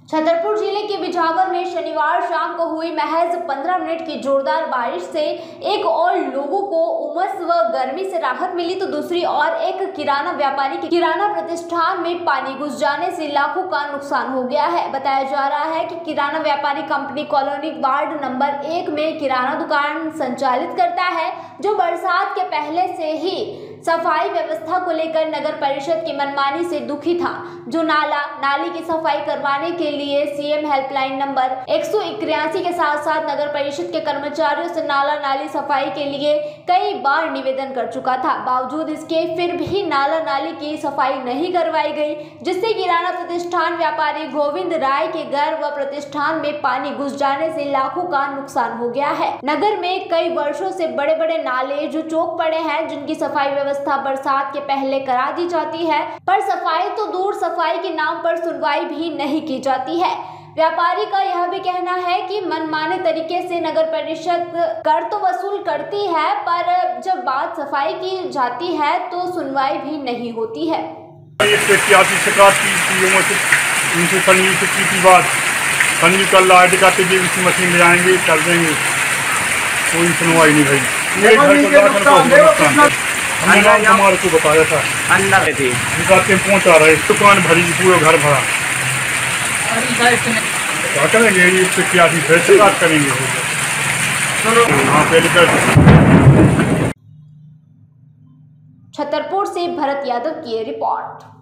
छतरपुर जिले के बिजावर में शनिवार शाम को हुई महज 15 मिनट की जोरदार बारिश से एक और लोगों को उमस व गर्मी से राहत मिली, तो दूसरी ओर एक किराना व्यापारी के किराना प्रतिष्ठान में पानी घुस जाने से लाखों का नुकसान हो गया है। बताया जा रहा है कि किराना व्यापारी कंपनी कॉलोनी वार्ड नंबर 1 में किराना दुकान संचालित करता है, जो बरसात के पहले से ही सफाई व्यवस्था को लेकर नगर परिषद की मनमानी से दुखी था, जो नाली की सफाई करवाने के लिए सीएम हेल्पलाइन नंबर 181 के साथ साथ नगर परिषद के कर्मचारियों से नाली सफाई के लिए कई बार निवेदन कर चुका था। बावजूद इसके फिर भी नाली की सफाई नहीं करवाई गई, जिससे किराना प्रतिष्ठान व्यापारी गोविंद राय के घर व प्रतिष्ठान में पानी घुस जाने से लाखों का नुकसान हो गया है। नगर में कई वर्षों से बड़े बड़े नाले जो चौक पड़े हैं, जिनकी सफाई व्यवस्था बरसात के पहले करा दी जाती है, पर सफाई तो दूर, सफाई के नाम पर सुनवाई भी नहीं की जाती है। व्यापारी का यह भी कहना है कि मनमाने तरीके से नगर परिषद कर तो वसूल करती है, पर जब बात सफाई की जाती है तो सुनवाई भी नहीं होती है। मशीन ले आएंगे, कर देंगे, कोई सुनवाई नहीं भाई। हमने हमारे को बताया था अंदर थी पहुंचा रहे, दुकान भरी, पूरा घर भरा, क्या करेंगे? क्या फिर से बात करेंगे? छतरपुर से भरत यादव की रिपोर्ट।